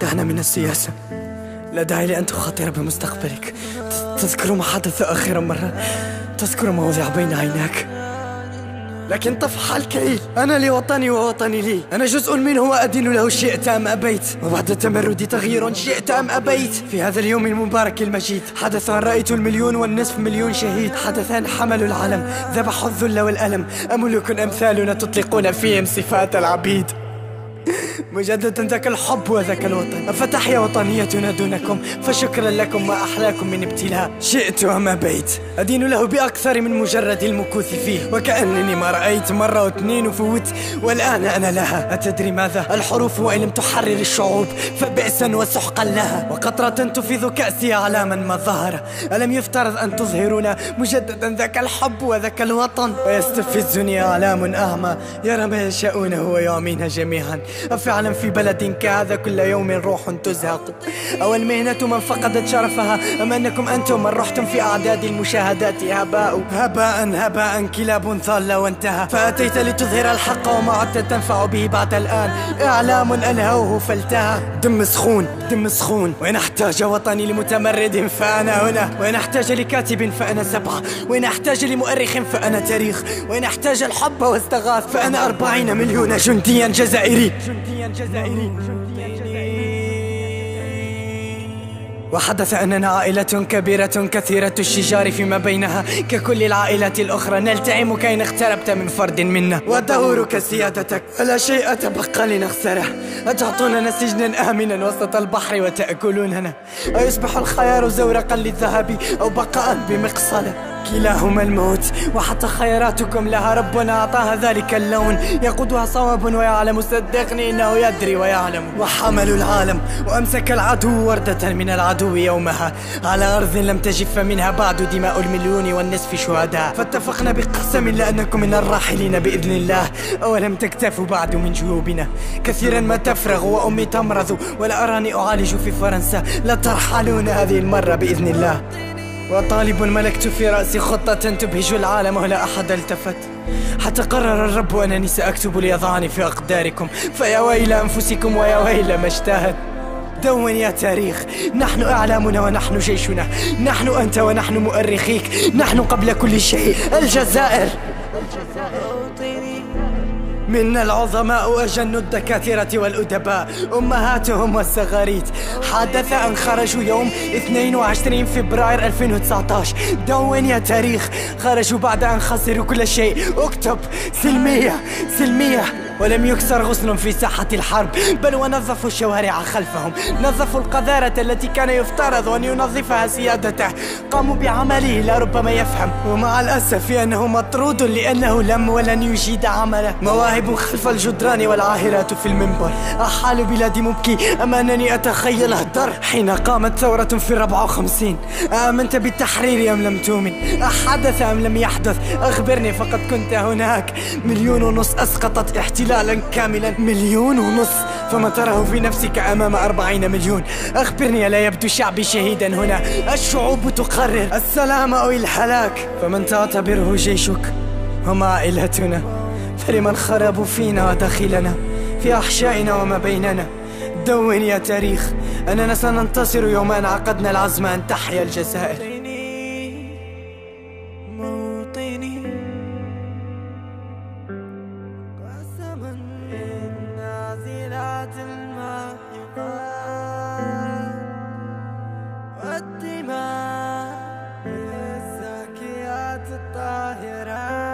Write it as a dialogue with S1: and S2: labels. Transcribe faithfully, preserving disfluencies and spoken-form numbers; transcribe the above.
S1: دعنا من السياسة، لا داعي لأن تخاطر بمستقبلك. تذكر ما حدث آخر مرة، تذكر ما وضع بين عيناك، لكن طفح الكيل. أنا لوطني ووطني لي، أنا جزء منه وأدين له شئت أم أبيت، وبعد التمرد تغيير شئت أم أبيت. في هذا اليوم المبارك المجيد حدث أن رأيت المليون والنصف مليون شهيد، حدث أن حملوا العلم ذبحوا الذل والألم، أملك أمثالنا تطلقون فيهم صفات العبيد. مجددا ذاك الحب وذاك الوطن، أفتحيا وطنيتنا دونكم، فشكرا لكم ما أحلاكم من ابتلاء. شئت أم أبيت أدين له بأكثر من مجرد المكوث فيه، وكأنني ما رأيت مرة واثنين وفوت والآن أنا لها. أتدري ماذا؟ الحروف وإن لم تحرر الشعوب فبئسا وسحقا لها، وقطرة تفيض كأسي أعلاما ما ظهر. ألم يفترض أن تظهرون مجددا ذاك الحب وذاك الوطن؟ ويستفزني أعلام أعمى يرى ما يشاءونه ويعمينا جميعا. أفعلا في بلد كهذا كل يوم روح تزهق؟ أو المهنة من فقدت شرفها؟ أم أنكم أنتم من رحتم في أعداد المشاهدات هباء هباء هباء كلاب ضالة وانتهى؟ فأتيت لتظهر الحق وما عدت تنفع به بعد الآن، إعلام ألهوه فالتهى. دم سخون دم سخون، وإن احتاج وطني لمتمرد فأنا هنا، وإن احتاج لكاتب فأنا سبعة، وإن احتاج لمؤرخ فأنا تاريخ، وإن احتاج الحب واستغاث فأنا أربعين مليون جنديا جزائري. وحدث أننا عائلة كبيرة كثيرة الشجار فيما بينها، ككل العائلات الأخرى نلتئم كي اقتربت من فرد منا، ودورك سيادتك فلا شيء تبقى لنخسره. أتعطوننا سجنا آمنا وسط البحر وتأكلوننا، أيصبح الخيار زورقا للذهب أو بقاء بمقصلة؟ كلاهما الموت، وحتى خيراتكم لها ربنا أعطاها ذلك اللون، يقودها صواب ويعلم، صدقني إنه يدري ويعلم. وحملوا العالم وأمسك العدو وردة من العدو يومها، على أرض لم تجف منها بعد دماء المليون والنصف شهداء. فاتفقنا بقسم لأنكم من الراحلين بإذن الله، أولم تكتفوا بعد من جيوبنا؟ كثيرا ما تفرغ وأمي تمرض ولا أراني أعالج في فرنسا، لا ترحلون هذه المرة بإذن الله. وطالب ملكت في رأسي خطة تبهج العالم ولا أحد التفت، حتى قرر الرب أنني سأكتب ليضعني في أقداركم، فيا ويل أنفسكم ويا ويل ما اشتهت. دون يا تاريخ، نحن أعلامنا ونحن جيشنا، نحن أنت ونحن مؤرخيك، نحن قبل كل شيء الجزائر. منا العظماء أجن الدكاترة والأدباء، أمهاتهم والصغاريت. حدث أن خرجوا يوم اثنين وعشرين فبراير ألفين وتسعة عشر، دون يا تاريخ، خرجوا بعد أن خسروا كل شيء. اكتب سلمية سلمية، ولم يكسر غصن في ساحة الحرب، بل ونظفوا الشوارع خلفهم، نظفوا القذارة التي كان يفترض أن ينظفها سيادته، قاموا بعمله لربما يفهم، ومع الأسف أنه مطرود لأنه لم ولن يجيد عمله. مواهب خلف الجدران والعاهرات في المنبر، أحال بلادي مبكي أم أنني أتخيل أهدر. حين قامت ثورة في الرابعة وخمسين، آمنت بالتحرير أم لم تؤمن؟ أحدث أم لم يحدث؟ أخبرني، فقد كنت هناك. مليون ونص أسقطت احتلالا كاملا، مليون ونص، فما تراه في نفسك أمام أربعين مليون؟ أخبرني، لا يبدو شعبي شهيدا هنا؟ الشعوب تقرر السلام أو الهلاك، فمن تعتبره جيشك هم عائلتنا، فلمن خربوا فينا وداخلنا في أحشائنا وما بيننا. دون يا تاريخ أننا سننتصر يوم أن عقدنا العزم أن تحيا الجزائر.
S2: والدماء الزاكيات الطاهرات.